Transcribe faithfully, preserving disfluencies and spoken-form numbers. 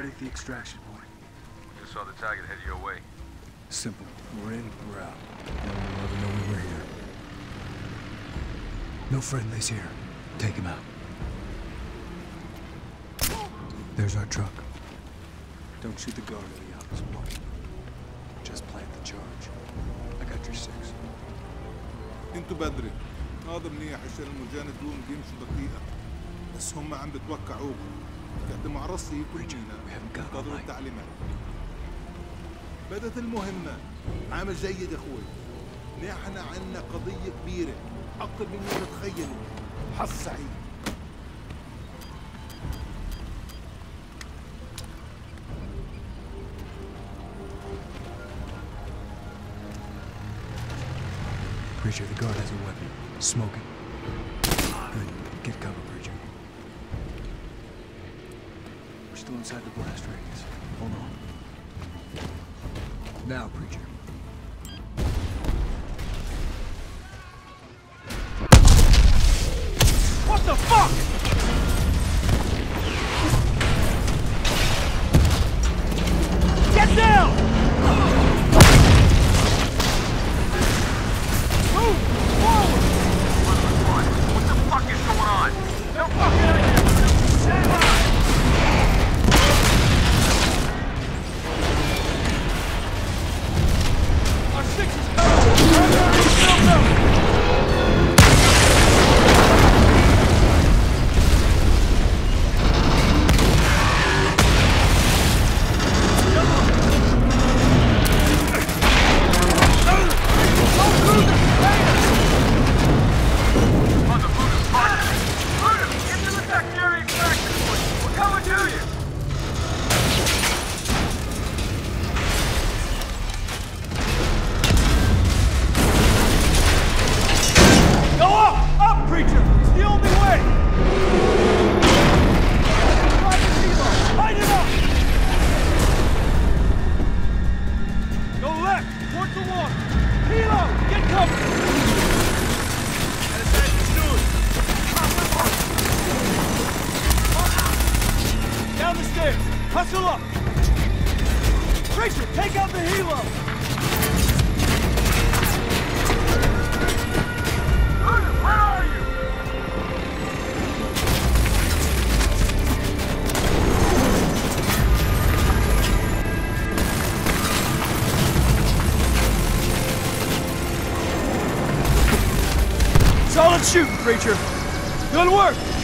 at the extraction point. Just saw the target head your way. Simple. We're in, we're out. No one will ever know we were here. No friendlies here. Take him out. There's our truck. Don't shoot the guard at the opposite point. Just plant the charge. I got your six. انتوا بدري. هذا منيح عشان المجاندون بيمشوا دقيقة. بس هم عم بتوقعوكم. تقدموا على رصيف وجينا. انتظروا التعليمات. بدت المهمة. عامل جيد اخوي. نحن عنا قضية كبيرة. أكثر مما تتخيلوا. حظ سعيد. Preacher, the guard has a weapon. Smoke it. Good. Get cover, Preacher. We're still inside the blast radius. Hold on. Now, Preacher. What the fuck?! Get down! Move! Forward! What the fuck is going on? No fucking idea! Stand by! Our six is coming! Primary filled up! Hustle up! Preacher, take out the helo! Where are you? Solid shooting, Preacher. Good work!